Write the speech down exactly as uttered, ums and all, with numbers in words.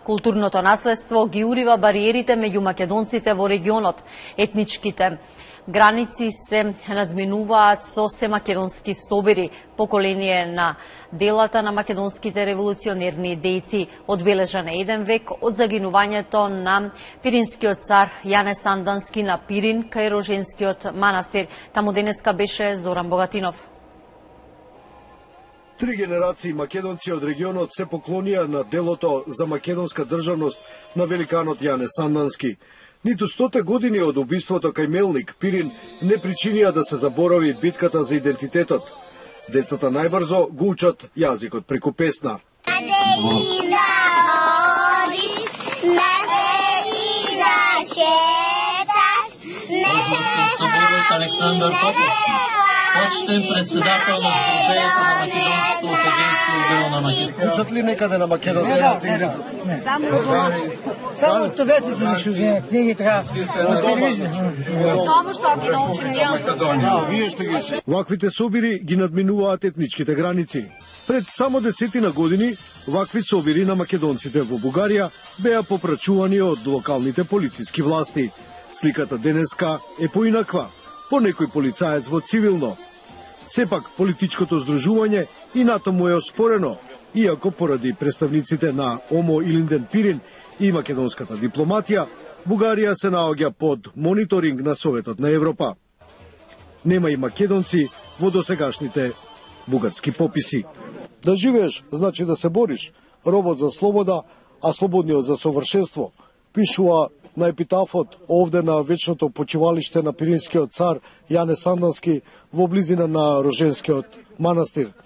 Културното наследство ги урива бариерите меѓу македонците во регионот. Етничките граници се надминуваат со семакедонски собири, поколение на делата на македонските револуционерни дејци. Одбележан е еден век од загинувањето на пиринскиот цар Јане Сандански на Пирин кај Роженскиот манастир. Таму денеска беше Зоран Богатинов. Три генерации македонци од регионот се поклонија на делото за македонска државност на великанот Јане Сандански. Ниту стоте години од убиството кај Мелник, Пирин, не причинија да се заборави битката за идентитетот. Децата најбрзо го учат јазикот преку песна. Александър Поповски, почетен председател на Сдружението на македонското академско отдел на Македонија. Учат ли некаде на македонски децата? Не, само само тоа вече се нашузе, книги треба на телевизија. Тоа што ги научим ние. Вие што ги. Ваквите собири ги надминуваат етничките граници. Пред само десетина години вакви собири на македонците во Бугарија беа попрачувани од локалните полициски власти. Сликата денеска е поинаква, по некој полицаец во цивилно. Сепак политичкото здружување и натаму е оспорено, иако поради представниците на Омо Илинден Пирин и македонската дипломатија, Бугарија се наоѓа под мониторинг на Советот на Европа. Нема и македонци во досегашните бугарски пописи. Да живееш значи да се бориш, робот за слобода, а слободниот за совршенство, пишува на епитафот овде на вечното почивалиште на пиринскиот цар Јане Сандански во близина на Роженскиот манастир.